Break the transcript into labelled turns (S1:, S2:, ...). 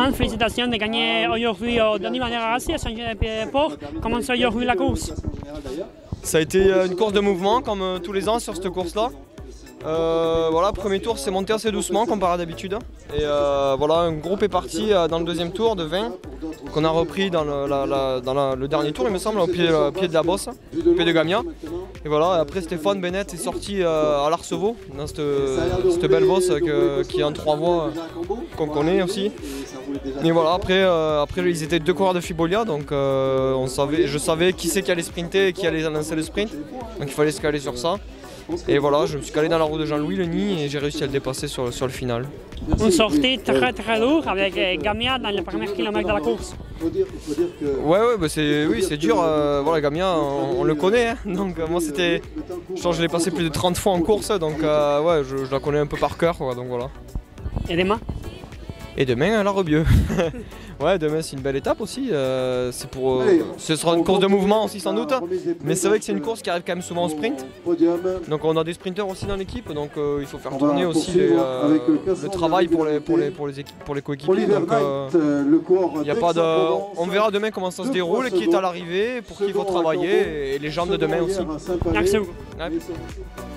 S1: Avant, félicitations de gagner aujourd'hui au dernier Race à Saint-Jean-de-Port. Comment ça aujourd'hui la course?
S2: Ça a été une course de mouvement comme tous les ans sur cette course-là. Voilà, premier tour c'est monté assez doucement comparé à d'habitude. Et voilà, un groupe est parti dans le deuxième tour de 20 qu'on a repris dans le dernier tour, il me semble, au pied de la bosse, au pied de Gamia. Et voilà, après Stéphane Bennett est sorti à l'Arceveau, dans cette belle bosse qui est en 3 voies qu'on connaît aussi. Et voilà, après ils étaient 2 coureurs de Fibolia, donc je savais qui c'est qui allait sprinter et qui allait lancer le sprint. Donc il fallait se caler sur ça. Et voilà, je me suis calé dans la roue de Jean-Louis le nid et j'ai réussi à le dépasser sur le final.
S1: Une sortie très lourde avec Gamia dans le premier kilomètre de la course.
S2: Ouais, bah c'est dur. Voilà, Gamia, on le connaît. Hein. Donc moi c'était, je l'ai passé plus de 30 fois en course, donc ouais, je la connais un peu par cœur. Donc voilà.
S1: Et demain?
S2: Et demain à la Rebieux. Ouais, demain c'est une belle étape aussi. Ce sera une course de mouvement aussi sans doute. Mais c'est vrai que c'est une course qui arrive quand même souvent au sprint. Donc on a des sprinteurs aussi dans l'équipe, donc il faut faire tourner aussi le travail pour les coéquipiers. Donc y a pas de... On verra demain comment ça se déroule, qui est à l'arrivée, pour qui il faut travailler, et les jambes de demain aussi.
S1: Merci beaucoup.
S2: Ouais.